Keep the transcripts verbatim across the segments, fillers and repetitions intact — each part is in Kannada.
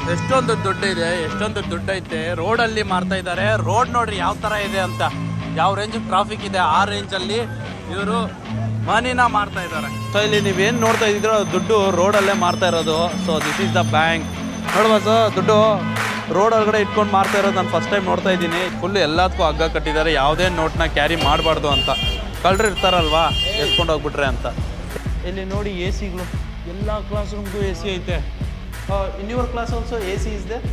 ಎಷ್ಟೊಂದು ದುಡ್ಡು ಇದೆ, ಎಷ್ಟೊಂದು ದುಡ್ಡು ಐತೆ. ರೋಡಲ್ಲಿ ಮಾರ್ತಾ ಇದ್ದಾರೆ. ರೋಡ್ ನೋಡ್ರಿ ಯಾವ ತರ ಇದೆ ಅಂತ, ಯಾವ ರೇಂಜ್ ಟ್ರಾಫಿಕ್ ಇದೆ ಆ ರೇಂಜ್ ಅಲ್ಲಿ ಇವರು ಮನಿನ ಮಾರ್ತಾ ಇದ್ದಾರೆ. ಸೊ ಇಲ್ಲಿ ನೀವೇನ್ ನೋಡ್ತಾ ಇದ್ದೀರೋ ದುಡ್ಡು ರೋಡಲ್ಲೇ ಮಾರ್ತಾ ಇರೋದು. So this is the bank. ನೋಡ್ಬಾ ಸರ್, ದುಡ್ಡು ರೋಡ್ ಒಳಗಡೆ ಇಟ್ಕೊಂಡು ಮಾರ್ತಾ ಇರೋದು ನಾನು ಫಸ್ಟ್ ಟೈಮ್ ನೋಡ್ತಾ ಇದ್ದೀನಿ. ಫುಲ್ ಎಲ್ಲದಕ್ಕೂ ಹಗ್ಗ ಕಟ್ಟಿದ್ದಾರೆ, ಯಾವುದೇ ನೋಟ್ನ ಕ್ಯಾರಿ ಮಾಡಬಾರ್ದು ಅಂತ. ಕಳ್ಳರು ಇರ್ತಾರಲ್ವಾ ಎತ್ಕೊಂಡು ಹೋಗ್ಬಿಟ್ರೆ ಅಂತ. ಇಲ್ಲಿ ನೋಡಿ ಎ ಸಿಗಳು, ಎಲ್ಲ ಕ್ಲಾಸ್ ರೂಮ್ಗೂ ಎ ಸಿ ಐತೆ. In your class also A C is there?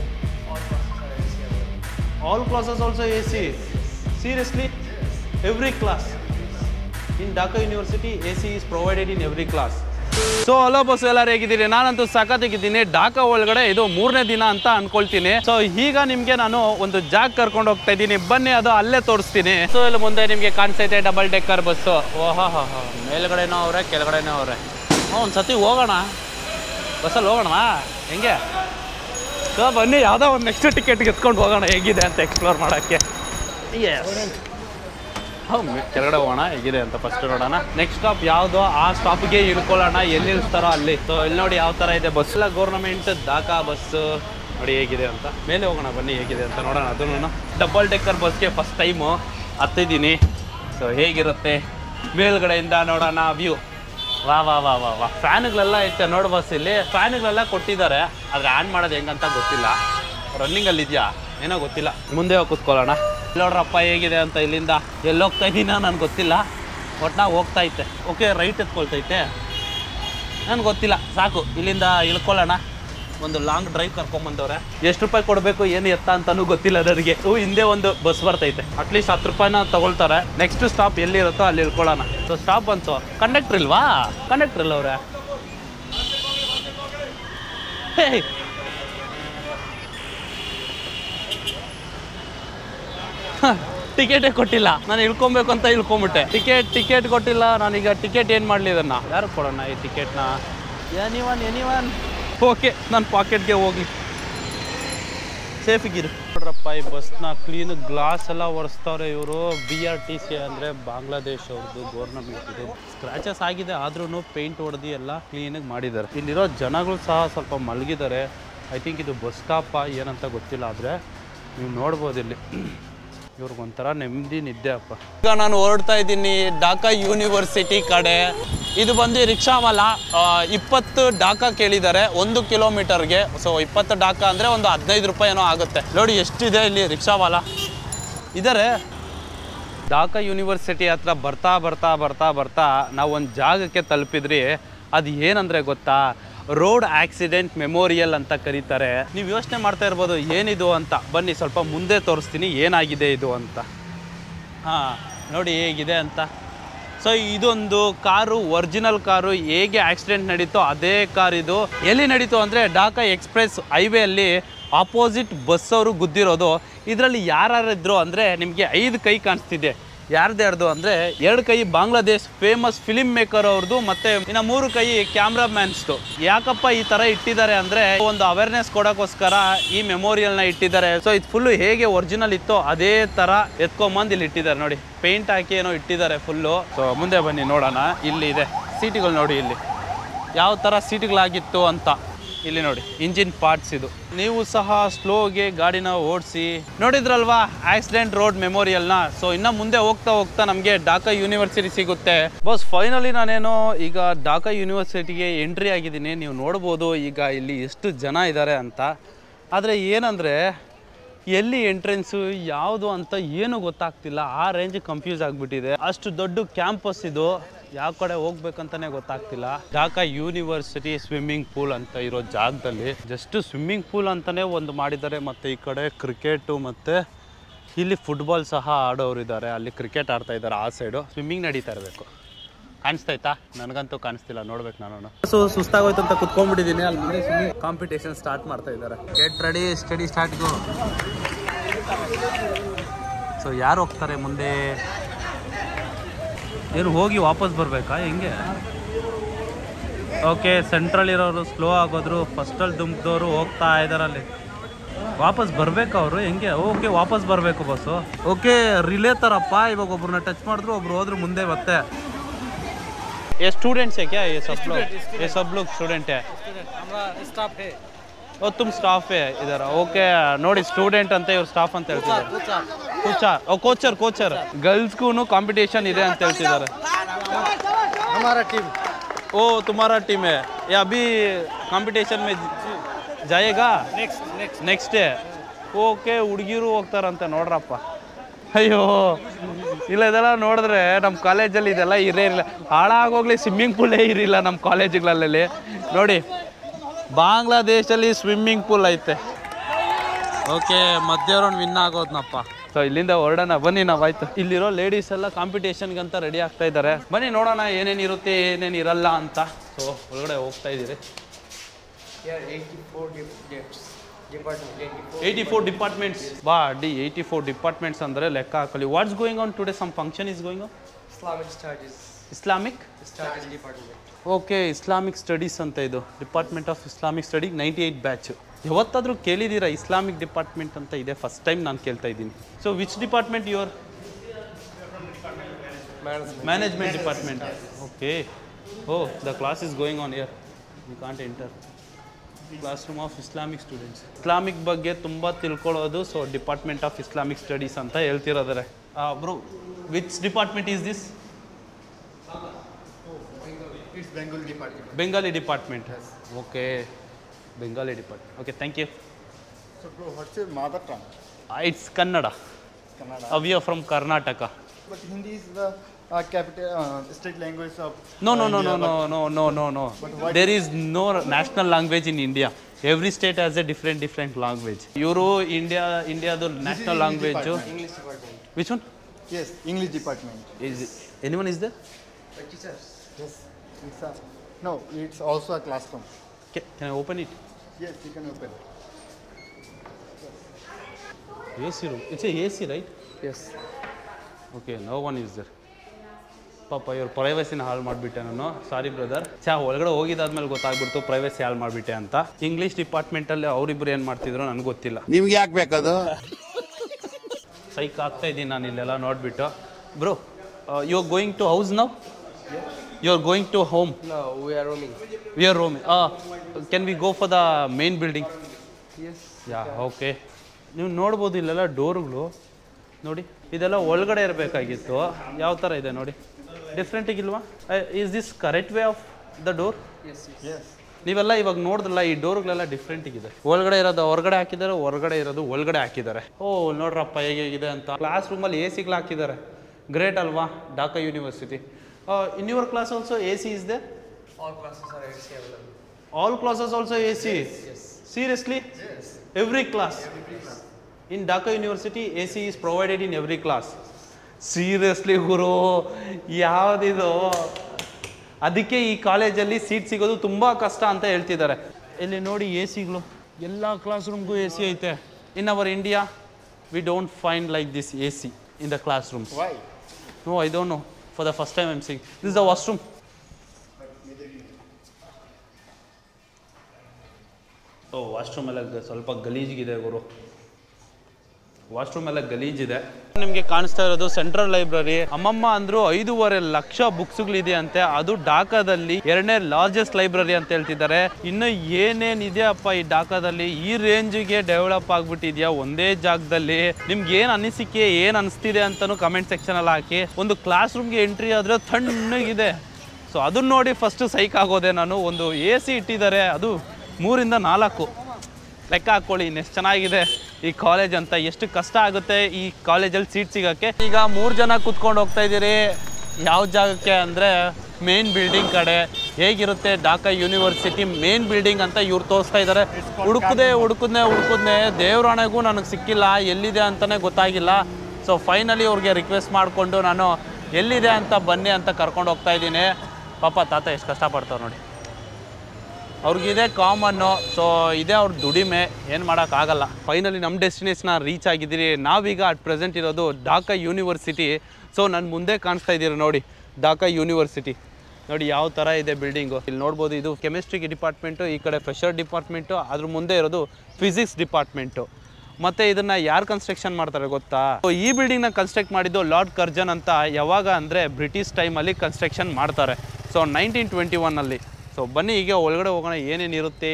All classes also A C? Seriously? Every class in Dhaka University A C is provided in every class. So hello ಬಸ್, ಎಲ್ಲರೂ ಹೇಗಿದ್ದೀರಿ? ನಾನಂತೂ ಸಖತ್ತಿದ್ದೀನಿ. ಢಾಕಾ ಒಳಗಡೆ ಇದು ಮೂರನೇ ದಿನ ಅಂತ ಅನ್ಕೊಳ್ತೀನಿ. ಸೊ ಈಗ ನಿಮ್ಗೆ ನಾನು ಒಂದು ಜಾಗ ಕರ್ಕೊಂಡು ಹೋಗ್ತಾ ಇದ್ದೀನಿ, ಬನ್ನಿ ಅದು ಅಲ್ಲೇ ತೋರಿಸ್ತೀನಿ. ಸೊ ಇಲ್ಲಿ ಮುಂದೆ ನಿಮ್ಗೆ ಕಾಣಿಸ್ತೈತೆ ಡಬಲ್ ಡೆಕ್ಕರ್ ಬಸ್ಸು. ಓಹಾ ಹಾ ಹಾ, ಮೇಲ್ಗಡೆನೋ ಅವ್ರೆ ಕೆಳಗಡೆನೋ ಅವ್ರೆ. ಹ್ಞೂ ಒಂದು ಸತಿ ಹೋಗೋಣ, ಬಸ್ಸಲ್ಲಿ ಹೋಗೋಣ ಹೆಂಗೆ? ಸೊ ಬನ್ನಿ ಯಾವುದೋ ಒಂದು ನೆಕ್ಸ್ಟ್ ಟಿಕೆಟ್ಗೆ ಎತ್ಕೊಂಡು ಹೋಗೋಣ, ಹೇಗಿದೆ ಅಂತ ಎಕ್ಸ್ಪ್ಲೋರ್ ಮಾಡೋಕ್ಕೆ. ಹೌದು, ಕೆಳಗಡೆ ಹೋಗೋಣ ಹೇಗಿದೆ ಅಂತ ಫಸ್ಟ್ ನೋಡೋಣ. ನೆಕ್ಸ್ಟ್ ಸ್ಟಾಪ್ ಯಾವುದೋ ಆ ಸ್ಟಾಪ್ಗೆ ಇಳ್ಕೊಳ್ಳೋಣ, ಎಲ್ಲಿ ಇಳಿಸ್ತಾರೋ ಅಲ್ಲಿ. ಸೊ ಇಲ್ಲಿ ನೋಡಿ ಯಾವ ಥರ ಇದೆ ಬಸ್ ಎಲ್ಲ, ಗೌರ್ನಮೆಂಟ್ ಢಾಕಾ ಬಸ್ಸು ನೋಡಿ ಹೇಗಿದೆ ಅಂತ. ಮೇಲೆ ಹೋಗೋಣ ಬನ್ನಿ ಹೇಗಿದೆ ಅಂತ ನೋಡೋಣ. ಅದನ್ನು ಡಬಲ್ ಡೆಕ್ಕರ್ ಬಸ್ಗೆ ಫಸ್ಟ್ ಟೈಮು ಹತ್ತಿದ್ದೀನಿ. ಸೊ ಹೇಗಿರುತ್ತೆ ಮೇಲ್ಗಡೆಯಿಂದ ನೋಡೋಣ ವ್ಯೂ. ವಾ ವಾ ವಾ ವಾ ವಾ ಫ್ಯಾನ್ಗಳೆಲ್ಲ ಐತೆ ನೋಡಿ ಬಸ್. ಇಲ್ಲಿ ಫ್ಯಾನ್ಗಳೆಲ್ಲ ಕೊಟ್ಟಿದ್ದಾರೆ, ಆದರೆ ಆನ್ ಮಾಡೋದು ಹೆಂಗಂತ ಗೊತ್ತಿಲ್ಲ. ರನ್ನಿಂಗಲ್ಲಿ ಇದೆಯಾ ಏನೋ ಗೊತ್ತಿಲ್ಲ. ಮುಂದೆ ಹೋಗಿ ಕೂತ್ಕೊಳ್ಳೋಣ. ನೋಡ್ರಪ್ಪ ಹೇಗಿದೆ ಅಂತ. ಇಲ್ಲಿಂದ ಎಲ್ಲಿ ಹೋಗ್ತಾ ಇದ್ದೀನ ನನಗೆ ಗೊತ್ತಿಲ್ಲ, ಒಟ್ನಾಗ ಹೋಗ್ತಾ ಐತೆ. ಓಕೆ, ರೈಟ್ ಎತ್ಕೊಳ್ತೈತೆ, ನನಗೆ ಗೊತ್ತಿಲ್ಲ. ಸಾಕು, ಇಲ್ಲಿಂದ ಇಳ್ಕೊಳ್ಳೋಣ. ಒಂದು ಲಾಂಗ್ ಡ್ರೈವ್ ಕರ್ಕೊಂಬಂದವ್ರೆ. ಎಷ್ಟು ರೂಪಾಯಿ ಕೊಡಬೇಕು ಏನು ಎತ್ತ ಅಂತಲೂ ಗೊತ್ತಿಲ್ಲ ನನಗೆ. ಹೂ ಹಿಂದೆ ಒಂದು ಬಸ್ ಬರ್ತೈತೆ, ಅಟ್ಲೀಸ್ಟ್ ಹತ್ತು ರೂಪಾಯಿನ ತಗೊಳ್ತಾರೆ. ನೆಕ್ಸ್ಟ್ ಸ್ಟಾಪ್ ಎಲ್ಲಿರುತ್ತೋ ಅಲ್ಲಿ ಇಳ್ಕೊಳ್ಳೋಣ. ಸೊ ಸ್ಟಾಪ್ ಬಂತು. ಕಂಡಕ್ಟ್ರ್ ಇಲ್ವಾ? ಕಂಡಕ್ಟ್ರ್ ಇಲ್ಲ ಅವ್ರೆ. ಹೇ ಟಿಕೆಟೇ ಕೊಟ್ಟಿಲ್ಲ, ನಾನು ಇಳ್ಕೊಬೇಕು ಅಂತ ಇಳ್ಕೊಂಬಿಟ್ಟೆ. ಟಿಕೆಟ್ ಟಿಕೆಟ್ ಕೊಟ್ಟಿಲ್ಲ. ನಾನೀಗ ಟಿಕೆಟ್ ಏನು ಮಾಡಲಿ? ಇದನ್ನು ಯಾರು ಕೊಡೋಣ ಈ ಟಿಕೆಟ್ನ? ಎನಿವನ್ ಎನಿವನ್ ಓಕೆ, ನನ್ನ ಪಾಕೆಟ್ಗೆ ಹೋಗಲಿ, ಸೇಫಿಗಿರು. ನೋಡ್ರಪ್ಪ ಈ ಬಸ್ನ ಕ್ಲೀನ್ ಗ್ಲಾಸ್ ಎಲ್ಲ ಒರೆಸ್ತವ್ರೆ ಇವರು. ಬಿ ಆರ್ ಟಿ ಸಿ ಅಂದರೆ ಬಾಂಗ್ಲಾದೇಶ್ ಅವ್ರದ್ದು ಗೌರ್ನಮೆಂಟ್ ಇದು. ಸ್ಕ್ರಾಚಸ್ ಆಗಿದೆ ಆದ್ರೂ ಪೇಂಟ್ ಹೊಡೆದು ಎಲ್ಲ ಕ್ಲೀನಾಗಿ ಮಾಡಿದ್ದಾರೆ. ಇಲ್ಲಿರೋ ಜನಗಳು ಸಹ ಸ್ವಲ್ಪ ಮಲಗಿದ್ದಾರೆ. ಐ ಥಿಂಕ್ ಇದು ಬಸ್ ಸ್ಟಾಪ ಏನಂತ ಗೊತ್ತಿಲ್ಲ, ಆದರೆ ನೀವು ನೋಡ್ಬೋದು ಇಲ್ಲಿ ಇವ್ರಿಗೊಂಥರ ನೆಮ್ಮದಿ ನಿದ್ದೆ ಅಪ್ಪ. ಈಗ ನಾನು ಹೊರಡ್ತಾ ಇದ್ದೀನಿ ಢಾಕಾ ಯೂನಿವರ್ಸಿಟಿ ಕಡೆ. ಇದು ಬಂದು ರಿಕ್ಷಾವಲ್ಲ, ಇಪ್ಪತ್ತು ಢಾಕಾ ಕೇಳಿದ್ದಾರೆ ಒಂದು ಕಿಲೋಮೀಟರ್ಗೆ. ಸೊ ಇಪ್ಪತ್ತು ಢಾಕಾ ಅಂದರೆ ಒಂದು ಹದಿನೈದು ರೂಪಾಯಿ ಏನೋ ಆಗುತ್ತೆ. ನೋಡಿ ಎಷ್ಟಿದೆ ಇಲ್ಲಿ ರಿಕ್ಷಾವಾಲ ಇದ್ದಾರೆ. ಢಾಕಾ ಯೂನಿವರ್ಸಿಟಿ ಹತ್ರ ಬರ್ತಾ ಬರ್ತಾ ಬರ್ತಾ ಬರ್ತಾ ನಾವು ಒಂದು ಜಾಗಕ್ಕೆ ತಲುಪಿದ್ರಿ. ಅದು ಏನಂದರೆ ಗೊತ್ತಾ? ರೋಡ್ ಆಕ್ಸಿಡೆಂಟ್ ಮೆಮೋರಿಯಲ್ ಅಂತ ಕರೀತಾರೆ. ನೀವು ಯೋಚನೆ ಮಾಡ್ತಾ ಇರ್ಬೋದು ಏನಿದು ಅಂತ. ಬನ್ನಿ ಸ್ವಲ್ಪ ಮುಂದೆ ತೋರಿಸ್ತೀನಿ ಏನಾಗಿದೆ ಇದು ಅಂತ. ಹಾಂ ನೋಡಿ ಹೇಗಿದೆ ಅಂತ. ಸೊ ಇದೊಂದು ಕಾರು, ಒರಿಜಿನಲ್ ಕಾರು. ಹೇಗೆ ಆಕ್ಸಿಡೆಂಟ್ ನಡೀತೋ ಅದೇ ಕಾರ್ ಇದು. ಎಲ್ಲಿ ನಡೀತು ಅಂದರೆ ಢಾಕಾ ಎಕ್ಸ್ಪ್ರೆಸ್ ಹೈವೇಯಲ್ಲಿ ಆಪೋಸಿಟ್ ಬಸ್ ಅವರು ಗುದ್ದಿರೋದು. ಇದರಲ್ಲಿ ಯಾರ್ಯಾರಿದ್ರು ಅಂದರೆ ನಿಮಗೆ ಐದು ಕೈ ಕಾಣಿಸ್ತಿದೆ. ಯಾರ್ದ್ಯಾರ್ದು ಅಂದರೆ ಎರಡು ಕೈ ಬಾಂಗ್ಲಾದೇಶ್ ಫೇಮಸ್ ಫಿಲಿಮ್ ಮೇಕರ್ ಅವ್ರದ್ದು, ಮತ್ತೆ ಇನ್ನು ಮೂರು ಕೈ ಕ್ಯಾಮ್ರಾ ಮ್ಯಾನ್ಸ್ದು. ಯಾಕಪ್ಪ ಈ ಥರ ಇಟ್ಟಿದ್ದಾರೆ ಅಂದರೆ ಒಂದು ಅವೇರ್ನೆಸ್ ಕೊಡೋಕ್ಕೋಸ್ಕರ ಈ ಮೆಮೋರಿಯಲ್ನ ಇಟ್ಟಿದ್ದಾರೆ. ಸೊ ಇದು ಫುಲ್ಲು ಹೇಗೆ ಒರಿಜಿನಲ್ ಇತ್ತೋ ಅದೇ ಥರ ಎತ್ಕೊಂಬಂದು ಇಲ್ಲಿ ಇಟ್ಟಿದ್ದಾರೆ. ನೋಡಿ ಪೇಂಟ್ ಹಾಕಿ ಏನೋ ಇಟ್ಟಿದ್ದಾರೆ ಫುಲ್ಲು. ಸೊ ಮುಂದೆ ಬನ್ನಿ ನೋಡೋಣ. ಇಲ್ಲಿ ಇದೆ ಸೀಟುಗಳು ನೋಡಿ, ಇಲ್ಲಿ ಯಾವ ಥರ ಸೀಟುಗಳಾಗಿತ್ತು ಅಂತ. ಇಲ್ಲಿ ನೋಡಿ ಇಂಜಿನ್ ಪಾರ್ಟ್ಸ್ ಇದು. ನೀವು ಸಹ ಸ್ಲೋಗೆ ಗಾಡಿನ ಓಡಿಸಿ. ನೋಡಿದ್ರಲ್ವಾ ಆಕ್ಸಿಡೆಂಟ್ ರೋಡ್ ಮೆಮೋರಿಯಲ್ನ. ಸೊ ಇನ್ನು ಮುಂದೆ ಹೋಗ್ತಾ ಹೋಗ್ತಾ ನಮಗೆ ಢಾಕಾ ಯೂನಿವರ್ಸಿಟಿ ಸಿಗುತ್ತೆ. ಬಸ್ ಫೈನಲಿ ನಾನೇನು ಈಗ ಢಾಕಾ ಯೂನಿವರ್ಸಿಟಿಗೆ ಎಂಟ್ರಿ ಆಗಿದ್ದೀನಿ. ನೀವು ನೋಡ್ಬೋದು ಈಗ ಇಲ್ಲಿ ಎಷ್ಟು ಜನ ಇದ್ದಾರೆ ಅಂತ. ಆದರೆ ಏನಂದರೆ ಎಲ್ಲಿ ಎಂಟ್ರೆನ್ಸು ಯಾವುದು ಅಂತ ಏನು ಗೊತ್ತಾಗ್ತಿಲ್ಲ. ಆ ರೇಂಜ್ ಕನ್ಫ್ಯೂಸ್ ಆಗಿಬಿಟ್ಟಿದೆ. ಅಷ್ಟು ದೊಡ್ಡ ಕ್ಯಾಂಪಸ್ ಇದು, ಯಾವ ಕಡೆ ಹೋಗ್ಬೇಕಂತಾನೆ ಗೊತ್ತಾಗ್ತಿಲ್ಲ. ಢಾಕಾ ಯೂನಿವರ್ಸಿಟಿ ಸ್ವಿಮ್ಮಿಂಗ್ ಪೂಲ್ ಅಂತ ಇರೋ ಜಾಗದಲ್ಲಿ ಜಸ್ಟ್ ಸ್ವಿಮ್ಮಿಂಗ್ ಪೂಲ್ ಅಂತಾನೆ ಒಂದು ಮಾಡಿದ್ದಾರೆ. ಮತ್ತು ಈ ಕಡೆ ಕ್ರಿಕೆಟು ಮತ್ತು ಇಲ್ಲಿ ಫುಟ್ಬಾಲ್ ಸಹ ಆಡೋರು ಇದ್ದಾರೆ. ಅಲ್ಲಿ ಕ್ರಿಕೆಟ್ ಆಡ್ತಾ ಇದ್ದಾರೆ ಆ ಸೈಡು. ಸ್ವಿಮ್ಮಿಂಗ್ ನಡೀತಾ ಇರಬೇಕು. ಕಾಣಿಸ್ತಾಯ್ತಾ? ನನಗಂತೂ ಕಾಣಿಸ್ತಿಲ್ಲ, ನೋಡ್ಬೇಕು ನಾನು. ಸೊ ಸುಸ್ತಾಗೋಯ್ತು ಅಂತ ಕುತ್ಕೊಂಡ್ಬಿಟ್ಟಿದ್ದೀನಿ. ಅಲ್ಲಿ ಮುಂದೆ ಸ್ವಿಮ್ಮಿಂಗ್ ಕಾಂಪಿಟೇಷನ್ ಸ್ಟಾರ್ಟ್ ಮಾಡ್ತಾ ಇದ್ದಾರೆ. Get ready, study start go. So ಯಾರು ಹೋಗ್ತಾರೆ ಮುಂದೆ? ಏನು ಹೋಗಿ ವಾಪಸ್ ಬರಬೇಕಾ ಹೆಂಗೆ? ಓಕೆ, ಸೆಂಟ್ರಲ್ ಇರೋರು ಸ್ಲೋ ಆಗೋದ್ರು, ಫಸ್ಟಲ್ಲಿ ದುಮ್ಕಿದವರು ಹೋಗ್ತಾ ಇದ್ದಾರೆ. ಅಲ್ಲಿ ವಾಪಸ್ ಬರಬೇಕು ಅವರು ಹೆಂಗೆ? ಓಕೆ ವಾಪಸ್ ಬರಬೇಕು ಬಸ್ಸು. Okay relay ಥರಪ್ಪ. ಇವಾಗ ಒಬ್ರನ್ನ ಟಚ್ ಮಾಡಿದ್ರು ಒಬ್ರು ಹೋದ್ರು ಮುಂದೆ. ಮತ್ತೆ ये स्टूडेंट्स है क्या? ये सब लोग ये सब लोग स्टूडेंट है. हमारा स्टाफ है. ಓ ತುಮ್ ಸ್ಟಾಫೇ ಇದಾರ ಓಕೆ ನೋಡಿ ಸ್ಟೂಡೆಂಟ್ ಅಂತ ಇವ್ರು ಸ್ಟಾಫ್ ಅಂತ ಹೇಳ್ತಿದ್ದಾರೆ ಕೋಚರ್ ಓ ಕೋಚರ್ ಕೋಚರ್ ಗರ್ಲ್ಸ್ಗೂ ಕಾಂಪಿಟೇಷನ್ ಇದೆ ಅಂತ ಹೇಳ್ತಿದ್ದಾರೆ हमारा टीम ओ तुम्हारा टीम है ये अभी कंपटीशन में जाएगा next next next day okay ಹುಡುಗಿರು ಹೋಗ್ತಾರಂತ ನೋಡ್ರಪ್ಪ ಅಯ್ಯೋ ಇಲ್ಲ ಇದೆಲ್ಲ ನೋಡಿದ್ರೆ ನಮ್ಮ ಕಾಲೇಜಲ್ಲಿ ಇದೆಲ್ಲ ಇರೇ ಇರಲಿಲ್ಲ ಹಾಳಾಗೋಗ್ಲಿ ಸ್ವಿಮ್ಮಿಂಗ್ ಪೂಲೇ ಇರಿಲ್ಲ ನಮ್ಮ ಕಾಲೇಜುಗಳಲ್ಲಿ ನೋಡಿ ಬಾಂಗ್ಲಾದೇಶಲ್ಲಿ ಸ್ವಿಮ್ಮಿಂಗ್ ಪೂಲ್ ಐತೆ ಓಕೆ ಮಧ್ಯ ರೌಂಡ್ ವಿನ್ ಆಗೋದ್ನಪ್ಪ ಸೊ ಇಲ್ಲಿಂದ ಹೊರಡೋಣ ಬನ್ನಿ ನಾವಾಯ್ತು ಇಲ್ಲಿರೋ ಲೇಡೀಸ್ ಎಲ್ಲ ಕಾಂಪಿಟೇಷನ್ಗೆ ಅಂತ ರೆಡಿ ಆಗ್ತಾ ಇದ್ದಾರೆ ಬನ್ನಿ ನೋಡೋಣ ಏನೇನು ಇರುತ್ತೆ ಏನೇನು ಇರಲ್ಲ ಅಂತ ಸೊ ಒಳಗಡೆ ಹೋಗ್ತಾ ಇದ್ದೀರಿ ಏಯ್ಟಿ ಫೋರ್ ಡಿಪಾರ್ಟ್ಮೆಂಟ್ಸ್ ಬಾ ಡಿ ಏಯ್ಟಿ ಫೋರ್ ಡಿಪಾರ್ಟ್ಮೆಂಟ್ಸ್ ಅಂದರೆ ಲೆಕ್ಕ ಹಾಕಲಿ what's going on today some function is going on Islamic studies Islamic studies department okay Islamic studies ಅಂತ ಇದು department of Islamic study ninety eight batch ಯಾವತ್ತಾದರೂ ಕೇಳಿದ್ದೀರಾ ಇಸ್ಲಾಮಿಕ್ ಡಿಪಾರ್ಟ್ಮೆಂಟ್ ಅಂತ ಇದೆ ಫಸ್ಟ್ ಟೈಮ್ ನಾನು ಕೇಳ್ತಾ ಇದ್ದೀನಿ so which department your management department okay oh the class is going on here you can't enter classroom of Islamic students Islamic ಬಗ್ಗೆ ತುಂಬ ತಿಳ್ಕೊಳ್ಳೋದು so department of Islamic studies ಅಂತ ಹೇಳ್ತಿರೋದಾರೆ bro which department is this it's Bengali department Bengali department okay Bengali department okay thank you so bro what's your mother tongue it's Kannada Kannada we are from Karnataka but Hindi is the uh, capital uh, state language of No, no, uh, no, India, no, but- no, no, no, no, But no. why- There is no national language in India. Every state has a different, different language. Euro, India, India, the national English language. department. English department. Which one? yes English department Is it, anyone is there? The teachers. yes it's a no it's also a classroom Can, can I open it? yes you can open A C room. It's a A C, right? Yes. Okay, no one is there. ಪಾಪ ಇವ್ರು ಪ್ರೈವಸಿನ ಹಾಳು ಮಾಡಿಬಿಟ್ಟೆ ನಾನು ಸಾರಿ ಬ್ರದರ್ ಚಾ ಒಳಗಡೆ ಹೋಗಿದ್ದಾದ್ಮೇಲೆ ಗೊತ್ತಾಗ್ಬಿಡ್ತು ಪ್ರೈವಸಿ ಹಾಳು ಮಾಡಿಬಿಟ್ಟೆ ಅಂತ ಇಂಗ್ಲೀಷ್ ಡಿಪಾರ್ಟ್ಮೆಂಟಲ್ಲಿ ಅವರಿಬ್ಬರು ಏನು ಮಾಡ್ತಿದ್ರು ನನಗೆ ಗೊತ್ತಿಲ್ಲ ನಿಮ್ಗೆ ಯಾಕೆ ಬೇಕದು ಸೈಕ್ ಆಗ್ತಾ ಇದ್ದೀನಿ ನಾನು ಇಲ್ಲೆಲ್ಲ ನೋಡಿಬಿಟ್ಟು bro you are going to house now you are going to home No, we are roaming. We are room can we go for the main building Yes. Yeah okay ನೀವು ನೋಡ್ಬೋದು ಇಲ್ಲೆಲ್ಲ ಡೋರ್ಗಳು ನೋಡಿ ಇದೆಲ್ಲ ಒಳಗಡೆ ಇರಬೇಕಾಗಿತ್ತು ಯಾವ ಥರ ಇದೆ ನೋಡಿ ಡಿಫ್ರೆಂಟಿಗಿಲ್ವಾ is this correct way of the door Yes. Yes. yes ನೀವೆಲ್ಲ ಇವಾಗ ನೋಡಿದ್ರಲ್ಲ ಈ ಡೋರ್ಗಳೆಲ್ಲ ಡಿಫ್ರೆಂಟಿಗಿದೆ ಒಳಗಡೆ ಇರೋದು ಹೊರಗಡೆ ಹಾಕಿದ್ದಾರೆ ಹೊರಗಡೆ ಇರೋದು ಒಳಗಡೆ ಹಾಕಿದ್ದಾರೆ ಓ ನೋಡ್ರಪ್ಪ ಹೇಗಿದೆ ಅಂತ ಕ್ಲಾಸ್ ರೂಮಲ್ಲಿ ಎ ಸಿಗಳು ಹಾಕಿದ್ದಾರೆ ಗ್ರೇಟ್ ಅಲ್ವಾ Dhaka University in your class also A C is there All classes are A C available. All classes also A C Yes. Seriously Yes. Every class in Dhaka University A C is provided in every class seriously ಗುರು ಯಾವುದಿದು ಅದಕ್ಕೆ ಈ ಕಾಲೇಜಲ್ಲಿ ಸೀಟ್ ಸಿಗೋದು ತುಂಬ ಕಷ್ಟ ಅಂತ ಹೇಳ್ತಿದ್ದಾರೆ ಇಲ್ಲಿ ನೋಡಿ ಎ ಸಿಗಳು ಎಲ್ಲ ಕ್ಲಾಸ್ ರೂಮ್ಗೂ ಎ ಸಿ ಐತೆ in our India we don't find like this A C in the classrooms why no I don't know for the first time I'm seeing this is the washroom oh washroom ಎಲ್ಲ ಗ- ಸ್ವಲ್ಪ ಗಲೀಜಿಗಿದೆ ಗುರು ವಾಶ್ರೂಮ್ ಎಲ್ಲ ಗಲೀಜಿದೆ ನಿಮಗೆ ಕಾಣಿಸ್ತಾ ಇರೋದು ಸೆಂಟ್ರಲ್ ಲೈಬ್ರರಿ ಅಮ್ಮಮ್ಮ ಅಂದ್ರು ಐದೂವರೆ ಲಕ್ಷ ಬುಕ್ಸ್ಗಳಿದೆ ಅಂತೆ ಅದು ಢಾಕಾದಲ್ಲಿ ಎರಡನೇ ಲಾರ್ಜೆಸ್ಟ್ ಲೈಬ್ರರಿ ಅಂತ ಹೇಳ್ತಿದ್ದಾರೆ ಇನ್ನು ಏನೇನಿದೆ ಅಪ್ಪ ಈ ಢಾಕಾದಲ್ಲಿ ಈ ರೇಂಜಿಗೆ ಡೆವಲಪ್ ಆಗ್ಬಿಟ್ಟಿದ್ಯಾ ಒಂದೇ ಜಾಗದಲ್ಲಿ ನಿಮ್ಗೆ ಏನ್ ಅನಿಸಿಕೆ ಏನ್ ಅನಿಸ್ತಿದೆ ಅಂತಾನು ಕಮೆಂಟ್ ಸೆಕ್ಷನ್ ಅಲ್ಲಿ ಹಾಕಿ ಒಂದು ಕ್ಲಾಸ್ ರೂಮ್ಗೆ ಎಂಟ್ರಿ ಆದ್ರೆ ತಣ್ಣಗಿದೆ ಸೊ ಅದನ್ನ ನೋಡಿ ಫಸ್ಟ್ ಸೈಕ್ ಆಗೋದೆ ನಾನು ಒಂದು ಎ ಸಿ ಇಟ್ಟಿದ್ದಾರೆ ಅದು ಮೂರಿಂದ ನಾಲ್ಕು ಲೆಕ್ಕ ಹಾಕ್ಕೊಳ್ಳಿ ಇನ್ನೆಷ್ಟು ಚೆನ್ನಾಗಿದೆ ಈ ಕಾಲೇಜ್ ಅಂತ ಎಷ್ಟು ಕಷ್ಟ ಆಗುತ್ತೆ ಈ ಕಾಲೇಜಲ್ಲಿ ಸೀಟ್ ಸಿಗೋಕ್ಕೆ ಈಗ ಮೂರು ಜನ ಕೂತ್ಕೊಂಡು ಹೋಗ್ತಾ ಇದ್ದೀರಿ ಯಾವ ಜಾಗಕ್ಕೆ ಅಂದರೆ ಮೇನ್ ಬಿಲ್ಡಿಂಗ್ ಕಡೆ ಹೇಗಿರುತ್ತೆ ಢಾಕಾ ಯೂನಿವರ್ಸಿಟಿ ಮೇನ್ ಬಿಲ್ಡಿಂಗ್ ಅಂತ ಇವ್ರು ತೋರಿಸ್ತಾ ಇದ್ದಾರೆ ಹುಡುಕದೆ ಹುಡುಕುದ್ನೆ ಹುಡುಕುದ್ನೆ ದೇವರಾಣೆಗೂ ನನಗೆ ಸಿಕ್ಕಿಲ್ಲ ಎಲ್ಲಿದೆ ಅಂತಲೇ ಗೊತ್ತಾಗಿಲ್ಲ ಸೊ ಫೈನಲಿ ಅವ್ರಿಗೆ ರಿಕ್ವೆಸ್ಟ್ ಮಾಡಿಕೊಂಡು ನಾನು ಎಲ್ಲಿದೆ ಅಂತ ಬನ್ನಿ ಅಂತ ಕರ್ಕೊಂಡು ಹೋಗ್ತಾ ಇದ್ದೀನಿ ಪಾಪ ತಾತ ಎಷ್ಟು ಕಷ್ಟಪಡ್ತಾವೆ ನೋಡಿ ಅವ್ರಿಗಿದೆ ಕಾಮನ್ನು ಸೊ ಇದೇ ಅವ್ರ ದುಡಿಮೆ ಏನು ಮಾಡೋಕ್ಕಾಗಲ್ಲ ಫೈನಲಿ ನಮ್ಮ ಡೆಸ್ಟಿನೇಷನ್ ರೀಚ್ ಆಗಿದ್ದೀರಿ ನಾವೀಗ ಅಟ್ ಪ್ರೆಸೆಂಟ್ ಇರೋದು ಢಾಕಾ ಯೂನಿವರ್ಸಿಟಿ ಸೊ ನನ್ನ ಮುಂದೆ ಕಾಣಿಸ್ತಾ ಇದ್ದೀರಿ ನೋಡಿ ಢಾಕಾ ಯೂನಿವರ್ಸಿಟಿ ನೋಡಿ ಯಾವ ಥರ ಇದೆ ಬಿಲ್ಡಿಂಗು ಇಲ್ಲಿ ನೋಡ್ಬೋದು ಇದು ಕೆಮಿಸ್ಟ್ರಿ ಡಿಪಾರ್ಟ್ಮೆಂಟು ಈ ಕಡೆ ಫ್ರೆಷರ್ ಡಿಪಾರ್ಟ್ಮೆಂಟು ಅದ್ರ ಮುಂದೆ ಇರೋದು ಫಿಸಿಕ್ಸ್ ಡಿಪಾರ್ಟ್ಮೆಂಟು ಮತ್ತು ಇದನ್ನು ಯಾರು ಕನ್ಸ್ಟ್ರಕ್ಷನ್ ಮಾಡ್ತಾರೆ ಗೊತ್ತಾ ಸೊ ಈ ಬಿಲ್ಡಿಂಗ್ನ ಕನ್ಸ್ಟ್ರಕ್ಟ್ ಮಾಡಿದ್ದು ಲಾರ್ಡ್ ಕರ್ಜನ್ ಅಂತ ಯಾವಾಗ ಅಂದರೆ ಬ್ರಿಟಿಷ್ ಟೈಮಲ್ಲಿ ಕನ್ಸ್ಟ್ರಕ್ಷನ್ ಮಾಡ್ತಾರೆ ಸೊ ನೈನ್ಟೀನ್ ಟ್ವೆಂಟಿ ಒನ್ನಲ್ಲಿ ಸೊ ಬನ್ನಿ ಈಗ ಒಳಗಡೆ ಹೋಗೋಣ ಏನೇನಿರುತ್ತೆ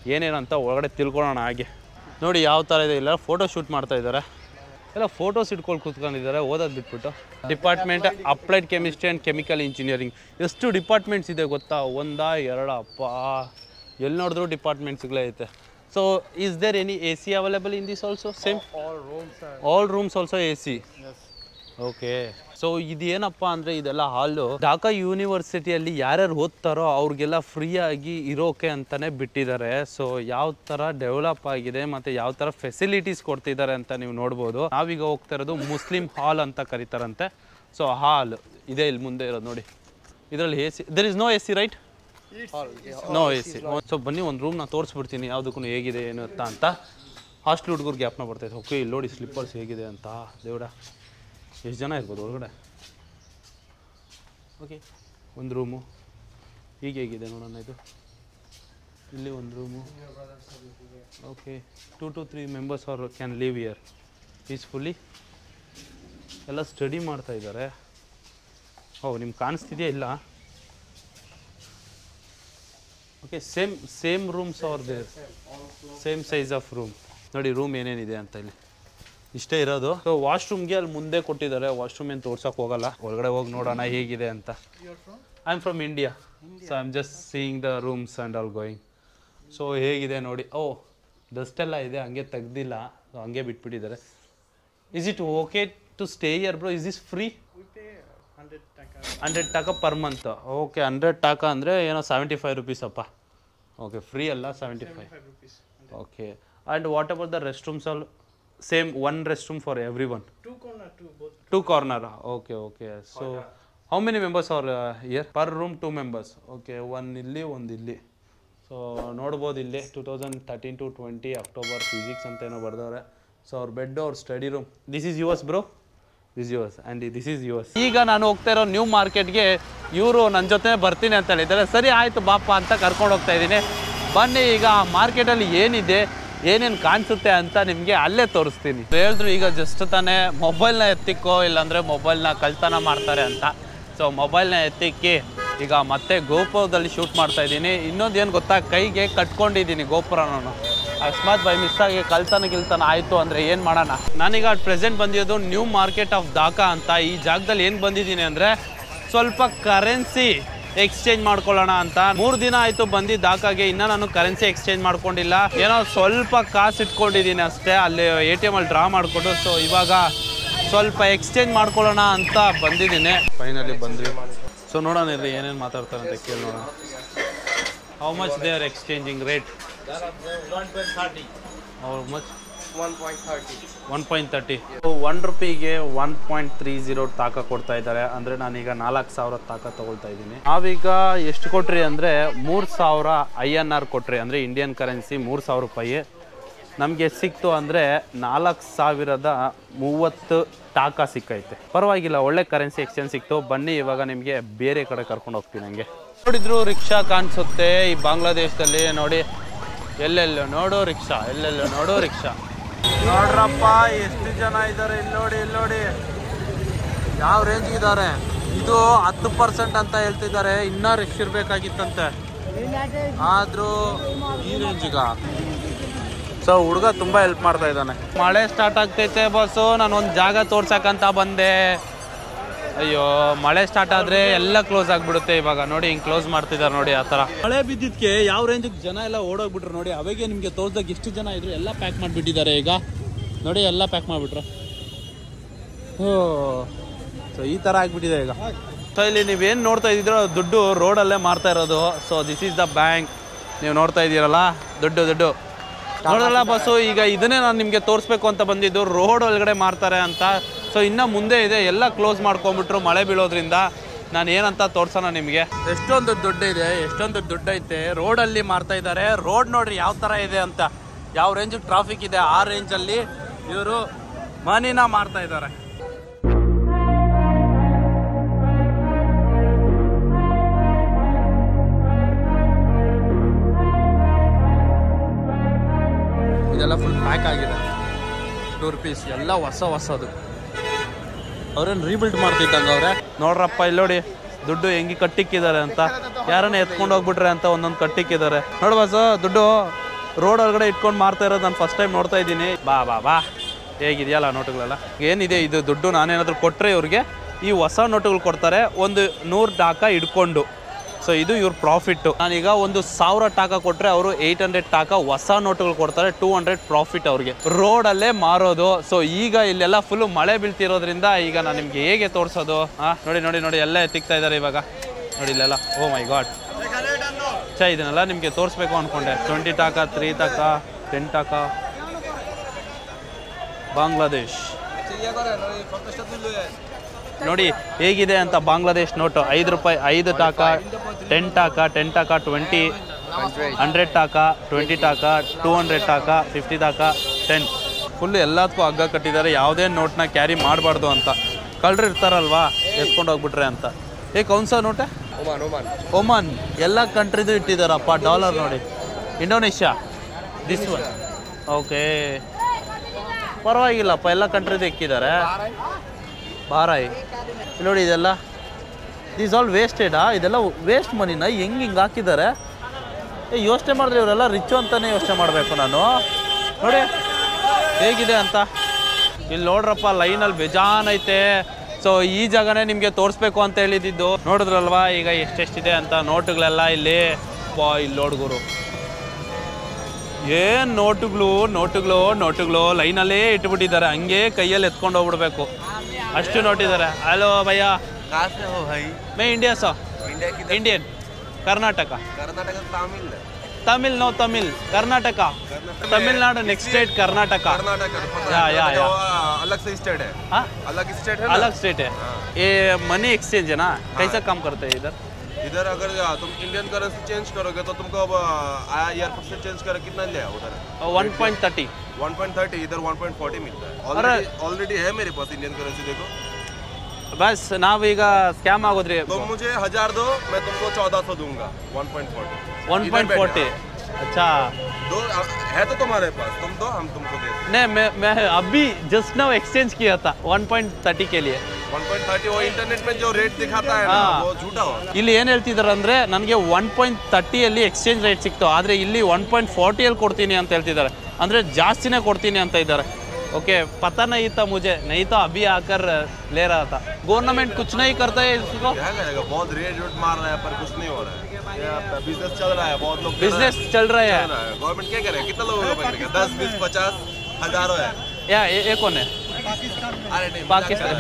ಏನೇನಂತ ಒಳಗಡೆ ತಿಳ್ಕೊಳ್ಳೋಣ ಹಾಗೆ. ನೋಡಿ ಯಾವ ಥರ ಇದೆ, ಇಲ್ಲ ಫೋಟೋ ಶೂಟ್ ಮಾಡ್ತಾ ಇದ್ದಾರೆ, ಎಲ್ಲ ಫೋಟೋಸ್ ಇಟ್ಕೊಂಡು ಕೂತ್ಕೊಂಡಿದ್ದಾರೆ ಓದೋದು ಬಿಟ್ಬಿಟ್ಟು. Department applied chemistry and chemical engineering. ಎಷ್ಟು ಡಿಪಾರ್ಟ್ಮೆಂಟ್ಸ್ ಇದೆ ಗೊತ್ತಾ, ಒಂದಾ ಎರಡ ಅಪ್ಪ, ಎಲ್ಲಿ ನೋಡಿದ್ರು ಡಿಪಾರ್ಟ್ಮೆಂಟ್ಸ್ಗಳೇ ಐತೆ. So is there any A C available in this also? Same All rooms are. All rooms also A C. Okay. So ಇದೇನಪ್ಪ ಅಂದರೆ ಇದೆಲ್ಲ ಹಾಲು ಢಾಕಾ ಯೂನಿವರ್ಸಿಟಿಯಲ್ಲಿ ಯಾರ್ಯಾರು ಓದ್ತಾರೋ ಅವ್ರಿಗೆಲ್ಲ ಫ್ರೀಯಾಗಿ ಇರೋಕೆ ಅಂತಲೇ ಬಿಟ್ಟಿದ್ದಾರೆ. ಸೊ ಯಾವ ಥರ ಡೆವಲಪ್ ಆಗಿದೆ ಮತ್ತು ಯಾವ ಥರ ಫೆಸಿಲಿಟೀಸ್ ಕೊಡ್ತಿದ್ದಾರೆ ಅಂತ ನೀವು ನೋಡ್ಬೋದು. ನಾವೀಗ ಹೋಗ್ತಾ ಇರೋದು ಮುಸ್ಲಿಂ ಹಾಲ್ ಅಂತ ಕರೀತಾರಂತೆ. ಸೊ ಹಾಲ್ ಇದೆ ಇಲ್ಲಿ ಮುಂದೆ ಇರೋದು ನೋಡಿ, ಇದರಲ್ಲಿ A C. There is no A C right? No A C. So ಬನ್ನಿ ಒಂದು ರೂಮ್ನ ತೋರಿಸ್ಬಿಡ್ತೀನಿ ಯಾವುದಕ್ಕೂ ಹೇಗಿದೆ ಏನು ಅಂತ ಅಂತ. ಹಾಸ್ಟೆಲ್ ಹುಡುಗರು ಜ್ಞಾಪನ ಬರ್ತೈತೆ. ಓಕೆ ಇಲ್ಲಿ ನೋಡಿ ಸ್ಲಿಪ್ಪರ್ಸ್ ಹೇಗಿದೆ ಅಂತ. ದೇವಡ ಎಷ್ಟು ಜನ ಇರ್ಬೋದು ಒಳಗಡೆ? ಓಕೆ ಒಂದು ರೂಮು ಹೀಗೆ ಹೇಗಿದೆ ನೋಡೋಣ. ಇದು ಇಲ್ಲಿ ಒಂದು room. Okay two to three members are can live here peacefully. ಎಲ್ಲ ಸ್ಟಡಿ ಮಾಡ್ತಾ ಇದ್ದಾರೆ. ಓ ನಿಮ್ಗೆ ಕಾಣಿಸ್ತಿದೆಯಾ? ಇಲ್ಲ. Okay same same rooms are there, same size of room. ನೋಡಿ ರೂಮ್ ಏನೇನಿದೆ ಅಂತ ಇಲ್ಲಿ ಇಷ್ಟೇ ಇರೋದು. ಸೊ ವಾಶ್ರೂಮ್ಗೆ ಅಲ್ಲಿ ಮುಂದೆ ಕೊಟ್ಟಿದ್ದಾರೆ. ವಾಶ್ರೂಮ್ ಏನು ತೋರ್ಸೋಕೆ ಹೋಗಲ್ಲ, ಒಳಗಡೆ ಹೋಗಿ ನೋಡೋಣ ಹೇಗಿದೆ ಅಂತ. I am from India, so I am just seeing the rooms and all going. So ಹೇಗಿದೆ ನೋಡಿ. ಓ ಡಸ್ಟ್ ಎಲ್ಲ ಇದೆ, ಹಂಗೆ ತೆಗ್ದಿಲ್ಲ, ಸೊ ಹಂಗೆ ಬಿಟ್ಬಿಟ್ಟಿದ್ದಾರೆ. Is it okay to stay here bro? Is this free? Hundred taka per month. Okay hundred taka ಅಂದರೆ ಏನೋ ಸೆವೆಂಟಿ ಫೈವ್ ರುಪೀಸ್ ಅಪ್ಪ. ಓಕೆ ಫ್ರೀ ಅಲ್ಲ, seventy five. Okay and what about the restrooms all? Same one restroom for every one? Two corner. Two corner. Okay okay. So how many members are here? Per room two members. Okay one ಇಲ್ಲಿ ಒಂದು ಇಲ್ಲಿ. ಸೊ ನೋಡ್ಬೋದು ಇಲ್ಲಿ two thousand thirteen to twenty October physics ಅಂತ ಏನೋ ಬರ್ದವ್ರೆ. ಸೊ ಅವ್ರ ಬೆಡ್ ಅವ್ರ study room. This is yours bro? This yours and this is yours. ಈಗ ನಾನು ಹೋಗ್ತಾ ಇರೋ ನ್ಯೂ ಮಾರ್ಕೆಟ್ಗೆ ಇವರು ನನ್ನ ಜೊತೆ ಬರ್ತೀನಿ ಅಂತ ಹೇಳಿದ್ದಾರೆ. ಸರಿ ಆಯಿತು ಬಾಪ ಅಂತ ಕರ್ಕೊಂಡು ಹೋಗ್ತಾ ಇದ್ದೀನಿ. ಬನ್ನಿ ಈಗ ಮಾರ್ಕೆಟಲ್ಲಿ ಏನಿದೆ ಏನೇನು ಕಾಣಿಸುತ್ತೆ ಅಂತ ನಿಮಗೆ ಅಲ್ಲೇ ತೋರಿಸ್ತೀನಿ. ಹೇಳಿದ್ರು ಈಗ ಜಸ್ಟ್ ತಾನೇ ಮೊಬೈಲ್ನ ಎತ್ತಿಕ್ಕೋ, ಇಲ್ಲಾಂದರೆ ಮೊಬೈಲ್ನ ಕಳ್ತನ ಮಾಡ್ತಾರೆ ಅಂತ. ಸೊ ಮೊಬೈಲ್ನ ಎತ್ತಿಕ್ಕಿ ಈಗ ಮತ್ತೆ ಗೋಪುರದಲ್ಲಿ ಶೂಟ್ ಮಾಡ್ತಾ ಇದ್ದೀನಿ. ಇನ್ನೊಂದು ಏನು ಗೊತ್ತಾ, ಕೈಗೆ ಕಟ್ಕೊಂಡಿದ್ದೀನಿ ಗೋಪುರನೂ. ಅಕಸ್ಮಾತ್ ಬೈ ಮಿಸ್ ಆಗಿ ಕಳ್ತನ ಗಿಲ್ತನ ಆಯಿತು ಅಂದರೆ ಏನು ಮಾಡೋಣ. ನಾನೀಗ ಪ್ರೆಸೆಂಟ್ ಬಂದಿರೋದು ನ್ಯೂ ಮಾರ್ಕೆಟ್ ಆಫ್ ಢಾಕಾ ಅಂತ. ಈ ಜಾಗದಲ್ಲಿ ಏನು ಬಂದಿದ್ದೀನಿ ಅಂದರೆ ಸ್ವಲ್ಪ ಕರೆನ್ಸಿ ಎಕ್ಸ್ಚೇಂಜ್ ಮಾಡ್ಕೊಳ್ಳೋಣ ಅಂತ. ಮೂರು ದಿನ ಆಯಿತು ಬಂದು ಢಾಕಾಗೆ, ಇನ್ನೂ ನಾನು ಕರೆನ್ಸಿ ಎಕ್ಸ್ಚೇಂಜ್ ಮಾಡ್ಕೊಂಡಿಲ್ಲ. ಏನೋ ಸ್ವಲ್ಪ ಕಾಸು ಇಟ್ಕೊಂಡಿದ್ದೀನಿ ಅಷ್ಟೇ, ಅಲ್ಲಿ ಎ ಟಿ ಎಮ್ ಅಲ್ಲಿ ಡ್ರಾ ಮಾಡಿಕೊಂಡು. ಸೊ ಇವಾಗ ಸ್ವಲ್ಪ ಎಕ್ಸ್ಚೇಂಜ್ ಮಾಡ್ಕೊಳ್ಳೋಣ ಅಂತ ಬಂದಿದ್ದೀನಿ. ಫೈನಲಿ ಬಂದ್ವಿ. ಸೊ ನೋಡೋಣ ಇರ್ರಿ ಏನೇನು ಮಾತಾಡ್ತಾರೆ ಅಂತ ಕೇಳಿ ನೋಡೋಣ. How much they are exchanging rate? How much? One point thirty. One ರುಪಿಗೆ one point three zero taka ಕೊಡ್ತಾ ಇದ್ದಾರೆ. ಅಂದರೆ ನಾನೀಗ ನಾಲ್ಕು ಸಾವಿರ ತಾಕ ತೊಗೊಳ್ತಾ ಇದ್ದೀನಿ. ನಾವೀಗ ಎಷ್ಟು ಕೊಟ್ರಿ ಅಂದರೆ ಮೂರು ಸಾವಿರ ಐ ಎನ್ ಆರ್ ಕೊಟ್ರಿ, ಅಂದರೆ ಇಂಡಿಯನ್ ಕರೆನ್ಸಿ ಮೂರು ಸಾವಿರ ರೂಪಾಯಿ. ನಮಗೆ ಸಿಕ್ತು ಅಂದರೆ ನಾಲ್ಕು ಸಾವಿರದ ಮೂವತ್ತು ಟಾಕ ಸಿಕ್ಕೈತೆ. ಪರವಾಗಿಲ್ಲ, ಒಳ್ಳೆ ಕರೆನ್ಸಿ ಎಕ್ಸ್ಚೇಂಜ್ ಸಿಕ್ತು. ಬನ್ನಿ ಇವಾಗ ನಿಮಗೆ ಬೇರೆ ಕಡೆ ಕರ್ಕೊಂಡು ಹೋಗ್ತೀನಿ. ನನಗೆ ನೋಡಿದ್ರು ರಿಕ್ಷಾ ಕಾಣಿಸುತ್ತೆ ಈ ಬಾಂಗ್ಲಾದೇಶದಲ್ಲಿ. ನೋಡಿ ಎಲ್ಲೆಲ್ಲೋ ನೋಡೋ ರಿಕ್ಷಾ, ಎಲ್ಲೆಲ್ಲೋ ನೋಡೋ ರಿಕ್ಷಾ. ನೋಡ್ರಪ್ಪ ಎಷ್ಟು ಜನ ಇದ್ದಾರೆ ಇಲ್ಲಿ ನೋಡಿ, ಇಲ್ಲಿ ನೋಡಿ ಯಾವ ರೇಂಜ್ ಇದ್ದಾರೆ. ಇದು ಹತ್ತು ಪರ್ಸೆಂಟ್ ಅಂತ ಹೇಳ್ತಿದ್ದಾರೆ, ಇನ್ನೂ ರಿಕ್ಷ ಇರಬೇಕಾಗಿತ್ತಂತೆ. ಆದರೂ ಈ ರೇಂಜಿಗ. ಸೊ ಹುಡುಗ ತುಂಬ ಹೆಲ್ಪ್ ಮಾಡ್ತಾ ಇದ್ದಾನೆ. ಮಳೆ ಸ್ಟಾರ್ಟ್ ಆಗ್ತೈತೆ ಬಸ್ಸು. ನಾನು ಒಂದು ಜಾಗ ತೋರ್ಸಕ್ಕಂತ ಬಂದೆ. ಅಯ್ಯೋ ಮಳೆ ಸ್ಟಾರ್ಟ್ ಆದರೆ ಎಲ್ಲ ಕ್ಲೋಸ್ ಆಗಿಬಿಡುತ್ತೆ. ಇವಾಗ ನೋಡಿ ಹಿಂಗೆ ಕ್ಲೋಸ್ ಮಾಡ್ತಿದ್ದಾರೆ ನೋಡಿ ಆ ಥರ. ಮಳೆ ಬಿದ್ದಿದ್ದಕ್ಕೆ ಯಾವ ರೇಂಜಿಗೆ ಜನ ಎಲ್ಲ ಓಡೋಗ್ಬಿಟ್ರು ನೋಡಿ. ಅವಾಗೆ ನಿಮಗೆ ತೋರ್ಸ್ದಾಗ ಎಷ್ಟು ಜನ ಇದ್ರು ಎಲ್ಲ ಪ್ಯಾಕ್ ಮಾಡಿಬಿಟ್ಟಿದ್ದಾರೆ. ಈಗ ನೋಡಿ ಎಲ್ಲ ಪ್ಯಾಕ್ ಮಾಡಿಬಿಟ್ರು. ಓ ಸೊ ಈ ಥರ ಆಗಿಬಿಟ್ಟಿದೆ ಈಗ. ಸೊ ಇಲ್ಲಿ ನೀವೇನು ನೋಡ್ತಾ ಇದ್ದೀರೋ ದುಡ್ಡು ರೋಡಲ್ಲೇ ಮಾರ್ತಾ ಇರೋದು. So this is the bank. ನೀವು ನೋಡ್ತಾ ಇದ್ದೀರಲ್ಲ ದುಡ್ಡು ದುಡ್ಡು ನೋಡಲ್ಲ ಬಸ್ಸು. ಈಗ ಇದನ್ನೇ ನಾನು ನಿಮಗೆ ತೋರಿಸ್ಬೇಕು ಅಂತ ಬಂದಿದ್ದು, ರೋಡ್ ಒಳಗಡೆ ಮಾರ್ತಾರೆ ಅಂತ. ಸೊ ಇನ್ನು ಮುಂದೆ ಇದೆ, ಎಲ್ಲ ಕ್ಲೋಸ್ ಮಾಡ್ಕೊಂಡ್ಬಿಟ್ರು ಮಳೆ ಬೀಳೋದ್ರಿಂದ. ನಾನು ಏನಂತ ತೋರ್ಸೋಣ ನಿಮಗೆ. ಎಷ್ಟೊಂದು ದುಡ್ಡು ಇದೆ, ಎಷ್ಟೊಂದು ದುಡ್ಡು ಐತೆ. ರೋಡಲ್ಲಿ ಮಾರ್ತಾ ಇದ್ದಾರೆ. ರೋಡ್ ನೋಡ್ರಿ ಯಾವ ಥರ ಇದೆ ಅಂತ, ಯಾವ ರೇಂಜಿಗೆ ಟ್ರಾಫಿಕ್ ಇದೆ ಆ ರೇಂಜಲ್ಲಿ ಇವರು ಮನಿನ ಮಾರ್ತಾ ಇದ್ದಾರೆ. ಇದೆಲ್ಲ ಫುಲ್ ಪ್ಯಾಕ್ ಆಗಿದೆ. ಟೂ ರುಪೀಸ್ ಎಲ್ಲ ಹೊಸ ಹೊಸದು. ಅವ್ರೇನು ರೀಬಿಲ್ಡ್ ಮಾಡ್ತಿದ್ದಂಗೆ ಅವ್ರೆ. ನೋಡ್ರಪ್ಪ ಇಲ್ಲಿ ನೋಡಿ ದುಡ್ಡು ಹೆಂಗೆ ಕಟ್ಟಿಕ್ಕಿದ್ದಾರೆ ಅಂತ. ಯಾರನ್ನ ಎತ್ಕೊಂಡು ಹೋಗ್ಬಿಟ್ರೆ ಅಂತ ಒಂದೊಂದು ಕಟ್ಟಿಕ್ಕಿದ್ದಾರೆ. ನೋಡ್ಬಾಸ ದುಡ್ಡು ರೋಡ್ ಒಳಗಡೆ ಇಟ್ಕೊಂಡು ಮಾರ್ತಾ ಇರೋದು ನಾನು ಫಸ್ಟ್ ಟೈಮ್ ನೋಡ್ತಾ ಇದ್ದೀನಿ. ಬಾ ಬಾ ಬಾ ಹೇಗಿದೆಯಲ್ಲ ನೋಟುಗಳೆಲ್ಲ. ಏನಿದೆ ಇದು ದುಡ್ಡು ನಾನೇನಾದರೂ ಕೊಟ್ಟರೆ ಇವ್ರಿಗೆ ಈ ಹೊಸ ನೋಟುಗಳು ಕೊಡ್ತಾರೆ ಒಂದು ನೂರು ಟಾಕಾ ಇಟ್ಕೊಂಡು. ಸೊ ಇದು ಇವ್ರ ಪ್ರಾಫಿಟ್ಟು. ನಾನೀಗ ಒಂದು ಸಾವಿರ ಟಾಕಾ ಕೊಟ್ಟರೆ ಅವರು ಏಯ್ಟ್ ಹಂಡ್ರೆಡ್ ಟಾಕಾ ಹೊಸ ನೋಟುಗಳು ಕೊಡ್ತಾರೆ. ಟೂ ಹಂಡ್ರೆಡ್ ಪ್ರಾಫಿಟ್ ಅವ್ರಿಗೆ. ರೋಡಲ್ಲೇ ಮಾರೋದು. ಸೊ ಈಗ ಇಲ್ಲೆಲ್ಲ ಫುಲ್ಲು ಮಳೆ ಬೀಳ್ತಿರೋದ್ರಿಂದ ಈಗ ನಾನು ನಿಮ್ಗೆ ಹೇಗೆ ತೋರಿಸೋದು? ಹಾಂ ನೋಡಿ ನೋಡಿ ನೋಡಿ ಎಲ್ಲ ಎತ್ತಿಕ್ತಾ ಇದ್ದಾರೆ ಇವಾಗ ನೋಡಿ ಇಲ್ಲೆಲ್ಲ. ಓ ಮೈ ಗಾಡ್ ಚಾ ಇದನ್ನೆಲ್ಲ ನಿಮಗೆ ತೋರಿಸ್ಬೇಕು ಅಂದ್ಕೊಂಡೆ. Twenty taka, three taka, ten taka, Bangladesh. ನೋಡಿ ಹೇಗಿದೆ ಅಂತ ಬಾಂಗ್ಲಾದೇಶ್ ನೋಟು. ಐದು ರೂಪಾಯಿ ಐದು taka, ten taka, ten taka, twenty, hundred taka, twenty taka, two hundred taka, fifty taka, ten. Full ಎಲ್ಲದಕ್ಕೂ ಹಗ್ಗ ಕಟ್ಟಿದ್ದಾರೆ. ಯಾವುದೇ ನೋಟ್ನ ಕ್ಯಾರಿ ಮಾಡಬಾರ್ದು ಅಂತ. ಕಳ್ಳರು ಇರ್ತಾರಲ್ವಾ ಎತ್ಕೊಂಡು ಹೋಗ್ಬಿಟ್ರೆ ಅಂತ. ಏ ಕೌನ್ಸ ನೋಟೆ? Oman Oman Oman. ಎಲ್ಲ ಕಂಟ್ರಿದು ಇಟ್ಟಿದ್ದಾರಪ್ಪ. ಡಾಲರ್ ನೋಡಿ. Indonesia this one. ಓಕೆ ಪರವಾಗಿಲ್ಲಪ್ಪ, ಎಲ್ಲ ಕಂಟ್ರಿದು ಇಕ್ಕಿದ್ದಾರೆ. ಬಾರಾಯ್ ನೋಡಿ ಇದೆಲ್ಲ ದೀಸ್ ಆಲ್ ವೇಸ್ಟೆಡಾ? ಇದೆಲ್ಲ ವೇಸ್ಟ್ ಮನಿನ ಹೆಂಗೆ ಹಿಂಗೆ ಹಾಕಿದ್ದಾರೆ? ಏ ಯೋಚನೆ ಮಾಡಿದ್ರೆ ಇವರೆಲ್ಲ ರಿಚ್ಚು ಅಂತಲೇ ಯೋಚನೆ ಮಾಡಬೇಕು ನಾನು. ನೋಡಿ ಹೇಗಿದೆ ಅಂತ. ಇಲ್ಲಿ ನೋಡ್ರಪ್ಪ ಲೈನಲ್ಲಿ ಬೇಜಾನ್ ಐತೆ. ಸೊ ಈ ಜಾಗನೇ ನಿಮಗೆ ತೋರಿಸ್ಬೇಕು ಅಂತ ಹೇಳಿದ್ದು. ನೋಡಿದ್ರಲ್ವಾ ಈಗ ಎಷ್ಟೆಷ್ಟಿದೆ ಅಂತ ನೋಟುಗಳೆಲ್ಲ ಇಲ್ಲಿ. ಬಾ ಇಲ್ಲಿ ನೋಡ್ಗುರು ಏನು ನೋಟುಗಳು ನೋಟುಗಳು ನೋಟುಗಳು ಲೈನಲ್ಲೇ ಇಟ್ಬಿಟ್ಟಿದ್ದಾರೆ. ಹಂಗೆ ಕೈಯಲ್ಲಿ ಎತ್ಕೊಂಡು ಹೋಗ್ಬಿಡ್ಬೇಕು ಅಷ್ಟು ನೋಟಿದ್ದಾರೆ. ಹಲೋ ಭಯ್ಯ, ಮೇ India so Indian Karnataka Karnataka Tamil Tamil no Tamil Karnataka Tamil Nadu next state Karnataka yeah yeah या अलग से स्टेट है. हाँ अलग स्टेट है. अलग स्टेट है. ये मनी एक्सचेंज है ना? कैसा काम करते हैं इधर? इधर अगर तुम इंडियन करेंसी चेंज करोगे तो तुमको अब एयरपोर्ट से चेंज कर कितना ले उधर? One point thirty. One point thirty. इधर वन पॉइंट फोर्टी मिलता है. ऑलरेडी ऑलरेडी है मेरे पास इंडियन करेंसी. देखो बस ನಾವೀಗ ಸ್ಕ್ಯಾಮ್ ಆಗೋದ್ರಿ. तो मुझे हजार दो, मैं तुमको चौदह सौ दूंगा. One point forty. One point forty. अच्छा दो है तो तुम्हारे पास, तुम दो हम तुमको दे. नहीं मैं मैं अभी जस्ट नाउ एक्सचेंज किया था वन पॉइंट थर्टी के लिए. वन पॉइंट थर्टी वो इंटरनेट में जो रेट दिखाता है ना वो झूठा हो. ಇಲ್ಲಿ ಏನು ಹೇಳ್ತಿದ್ದಾರೆ ಅಂದರೆ ನನಗೆ ಒನ್ ಪಾಯಿಂಟ್ ತರ್ಟಿಯಲ್ಲಿ ಎಕ್ಸ್ಚೇಂಜ್ ರೇಟ್ ಸಿಕ್ತು. ಆದರೆ ಇಲ್ಲಿ ಒನ್ ಪಾಯಿಂಟ್ ಫೋರ್ಟಿಯಲ್ಲಿ ಕೊಡ್ತೀನಿ ಅಂತ ಹೇಳ್ತಿದ್ದಾರೆ. ಅಂದರೆ ಜಾಸ್ತಿನೇ ಕೊಡ್ತೀನಿ ಅಂತ ಇದ್ದಾರೆ. ओके पता नहीं था मुझे, नहीं तो अभी आकर ले रहा था. गवर्नमेंट कुछ नहीं करता है इसको? क्या करेगा, बहुत रेट वेट मार रहा है पर कुछ नहीं हो रहा है. बिजनेस चल रहा है, बहुत लोग बिजनेस चल रहा है. गवर्नमेंट क्या करे, कितना लोगों को पकड़ेगा? दस बीस पचास हजारों है. या ये, ये कौन है? अरे नहीं पाकिस्तान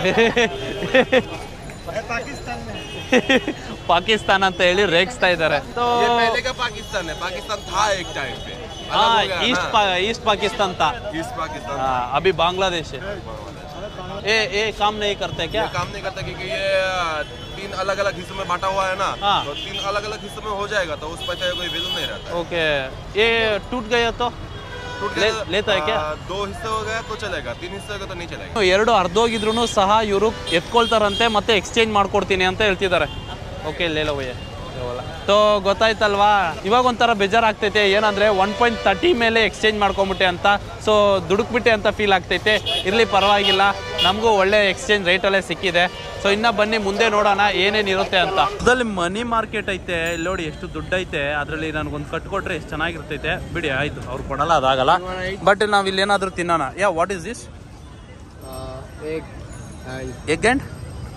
पाकिस्तान ಅಂತ ಹೇಳಿ ರೇಗಿಸ್ತಾ ಇದ್ದಾರೆ. ये पहले का पाकिस्तान है. पाकिस्तान था एक टाइम पे. हाँ ईस्ट पा, ईस्ट पाकिस्तान था. ईस्ट पाकिस्तान. हाँ अभी बांग्लादेश है. ये ये काम नहीं करते क्या? ये काम नहीं करता क्योंकि ये तीन अलग अलग हिस्सों में बांटा हुआ है ना. हाँ. तो तीन अलग अलग हिस्सों में हो जाएगा तो उस पर चाहे कोई वैल्यू नहीं रहता. ओके ये टूट गया तो टूट ले, गया लेता है क्या? दो हिस्से हो गया तो चलेगा, तीन हिस्से हो गया तो नहीं चलेगा. ಎರಡು ಅರ್ಧೋಗಿದ್ರು ಸಹ ಇವರು ಎತ್ಕೊಳ್ತಾರಂತೆ ಮತ್ತೆ ಎಕ್ಸ್ಚೇಂಜ್ ಮಾಡ್ಕೊಡ್ತೀನಿ ಅಂತ ಹೇಳ್ತಿದ್ದಾರೆ. ಓಕೆ ಲೇಲೋಯ್ಯ ತೋ ಗೊತ್ತಾಯ್ತಲ್ವಾ. ಇವಾಗ ಒಂಥರ ಬೇಜಾರಾಗ್ತೈತೆ ಏನಂದರೆ ಒನ್ ಪಾಯಿಂಟ್ ತರ್ಟಿ ಮೇಲೆ ಎಕ್ಸ್ಚೇಂಜ್ ಮಾಡ್ಕೊಂಬಿಟ್ಟೆ ಅಂತ. ಸೊ ದುಡುಕ್ಬಿಟ್ಟೆ ಅಂತ ಫೀಲ್ ಆಗ್ತೈತೆ. ಇರಲಿ ಪರವಾಗಿಲ್ಲ, ನಮಗೂ ಒಳ್ಳೆ ಎಕ್ಸ್ಚೇಂಜ್ ರೇಟಲ್ಲೇ ಸಿಕ್ಕಿದೆ. ಸೊ ಇನ್ನು ಬನ್ನಿ ಮುಂದೆ ನೋಡೋಣ ಏನೇನಿರುತ್ತೆ ಅಂತ. ಅದರಲ್ಲಿ ಮನಿ ಮಾರ್ಕೆಟ್ ಐತೆ. ಇಲ್ಲಿ ನೋಡಿ ಎಷ್ಟು ದುಡ್ಡು ಐತೆ. ಅದರಲ್ಲಿ ನನಗೊಂದು ಕಟ್ಕೊಟ್ರೆ ಎಷ್ಟು ಚೆನ್ನಾಗಿರ್ತೈತೆ. ಬಿಡಿ ಆಯಿತು, ಅವ್ರು ಕೊಡಲ್ಲ, ಅದಾಗಲ್ಲ. ಬಟ್ ನಾವು ಇಲ್ಲೇನಾದರೂ ತಿನ್ನೋಣ. Yeah what is this? Egg egg and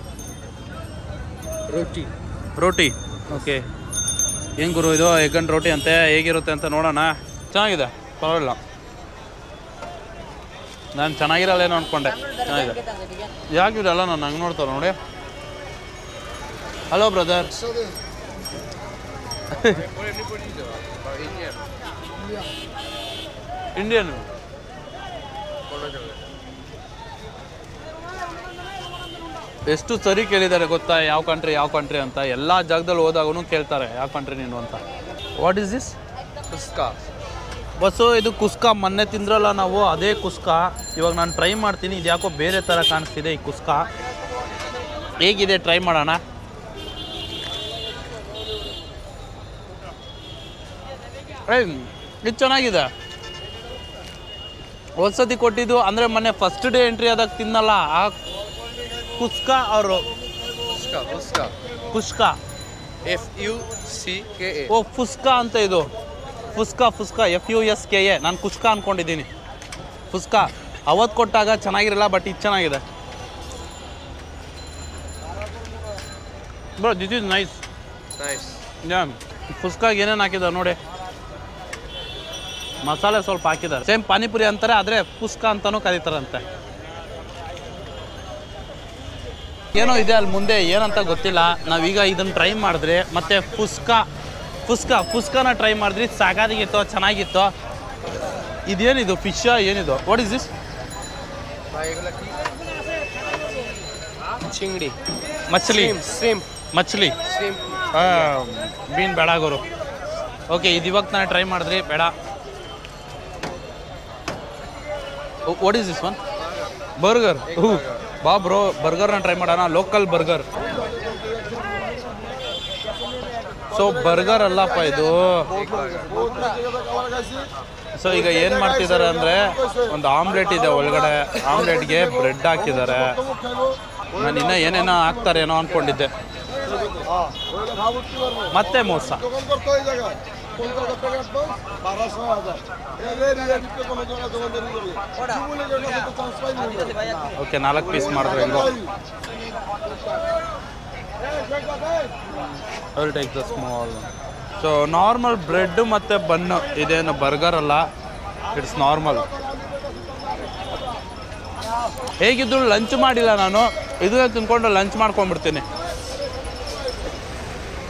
roti. Roti. Okay ಏನು ಗುರು ಇದು ಎಗ್ ಆ್ಯಂಡ್ ರೋಟಿ ಅಂತೆ. ಹೇಗಿರುತ್ತೆ ಅಂತ ನೋಡೋಣ. ಚೆನ್ನಾಗಿದೆ, ಪರವಾಗಿಲ್ಲ. ನಾನು ಚೆನ್ನಾಗಿರಲ್ಲೇನೋ ಅಂದ್ಕೊಂಡೆ. ಚೆನ್ನಾಗಿದೆ. ಯಾಕಿರಲ್ಲ ನಾನು ಹಂಗೆ ನೋಡ್ತಾರೆ ನೋಡಿ. Hello brother. ಇಂಡಿಯನ್ ಎಷ್ಟು ಸರಿ ಕೇಳಿದ್ದಾರೆ ಗೊತ್ತಾ, ಯಾವ ಕಂಟ್ರಿ ಯಾವ ಕಂಟ್ರಿ ಅಂತ. ಎಲ್ಲ ಜಾಗದಲ್ಲಿ ಹೋದಾಗೂ ಕೇಳ್ತಾರೆ ಯಾವ ಕಂಟ್ರಿ ನೀನು ಅಂತ. What is this? ಕುಸ್ಕಾ. ಬಸ್ಸು ಇದು ಕುಸ್ಕಾ. ಮೊನ್ನೆ ತಿಂದ್ರಲ್ಲ ನಾವು, ಅದೇ ಕುಸ್ಕಾ. ಇವಾಗ ನಾನು ಟ್ರೈ ಮಾಡ್ತೀನಿ. ಇದು ಯಾಕೋ ಬೇರೆ ಥರ ಕಾಣಿಸ್ತಿದೆ ಈ ಕುಸ್ಕಾ. ಹೇಗಿದೆ ಟ್ರೈ ಮಾಡೋಣ. ಏಯ್ ಇದು ಚೆನ್ನಾಗಿದೆ. ಒಂದ್ಸತಿ ಕೊಟ್ಟಿದ್ದು ಅಂದರೆ ಮೊನ್ನೆ ಫಸ್ಟ್ ಡೇ ಎಂಟ್ರಿ ಆದಾಗ ತಿನ್ನಲ್ಲ ಆ ಕುಸ್ಕಾ. ಅವರು kuska kuska kuska F U C K A. Oh fuska ಅಂತ ಇದು. Fuska fuska F U S K A ನಾನು ಕುಸ್ಕಾ ಅಂದ್ಕೊಂಡಿದ್ದೀನಿ. ಫುಸ್ಕಾ ಅವತ್ತು ಕೊಟ್ಟಾಗ ಚೆನ್ನಾಗಿರಲ್ಲ, ಬಟ್ ಇದು ಚೆನ್ನಾಗಿದೆ. Bro this is nice. Nice. Yeah ಫುಸ್ಕಾಗೆ ಏನೇನು ಹಾಕಿದ್ದಾರೆ ನೋಡಿ. ಮಸಾಲೆ ಸ್ವಲ್ಪ ಹಾಕಿದ್ದಾರೆ. ಸೇಮ್ ಪಾನಿಪುರಿ ಅಂತಾರೆ, ಆದರೆ ಫುಸ್ಕಾ ಅಂತಲೂ ಕರೀತಾರಂತೆ. ಏನೋ ಇದೆ ಅಲ್ಲಿ ಮುಂದೆ, ಏನಂತ ಗೊತ್ತಿಲ್ಲ. ನಾವೀಗ ಇದನ್ನು ಟ್ರೈ ಮಾಡಿದ್ರೆ ಮತ್ತು ಫುಸ್ಕಾ ಫುಸ್ಕಾ ಫುಸ್ಕಾನ ಟ್ರೈ ಮಾಡಿದ್ರಿ, ಸಾಕಾಗಿತ್ತು, ಚೆನ್ನಾಗಿತ್ತು. ಇದೇನಿದು ಫಿಶ್ ಏನಿದು? What is this? ಚಿಂಗಡಿ, ಮಚ್ಲಿ, ಸೇಮ್ ಮಚ್ಲಿ, ಸೇಮ್. ಮೀನು ಬೇಡ ಗುರು. ಓಕೆ, ಇದು ಇವಾಗ ನಾನು ಟ್ರೈ ಮಾಡಿದ್ರಿ, ಬೇಡ. What is this one? Burger. ಹೂ ಬಾ ಬ್ರೋ, ಬರ್ಗರ್ನ ಟ್ರೈ ಮಾಡೋಣ. Local burger. ಸೊ ಬರ್ಗರ್ ಅಲ್ಲಪ್ಪ ಇದು. ಸೊ ಈಗ ಏನು ಮಾಡ್ತಿದ್ದಾರೆ ಅಂದರೆ, ಒಂದು ಆಮ್ಲೆಟ್ ಇದೆ ಒಳಗಡೆ, ಆಮ್ಲೆಟ್ಗೆ ಬ್ರೆಡ್ ಹಾಕಿದ್ದಾರೆ. ನಾನು ಇನ್ನೂ ಏನೇನೋ ಹಾಕ್ತಾರೇನೋ ಅಂದ್ಕೊಂಡಿದ್ದೆ. ಮತ್ತೆ ಮೋಸ. ಓಕೆ, ನಾಲ್ಕು ಪೀಸ್ ಮಾಡಿದ್ರೆ ಹೆಂಗೋ. I will take the small. So normal bread ಮತ್ತು ಬನ್ನು, ಇದೇನು ಬರ್ಗರ್ ಅಲ್ಲ, ಇಟ್ಸ್ ನಾರ್ಮಲ್. ಹೇಗಿದ್ರು ಲಂಚ್ ಮಾಡಿಲ್ಲ ನಾನು, ಇದನ್ನೇ ತಿನ್ಕೊಂಡು ಲಂಚ್ ಮಾಡ್ಕೊಂಡ್ಬಿಡ್ತೀನಿ.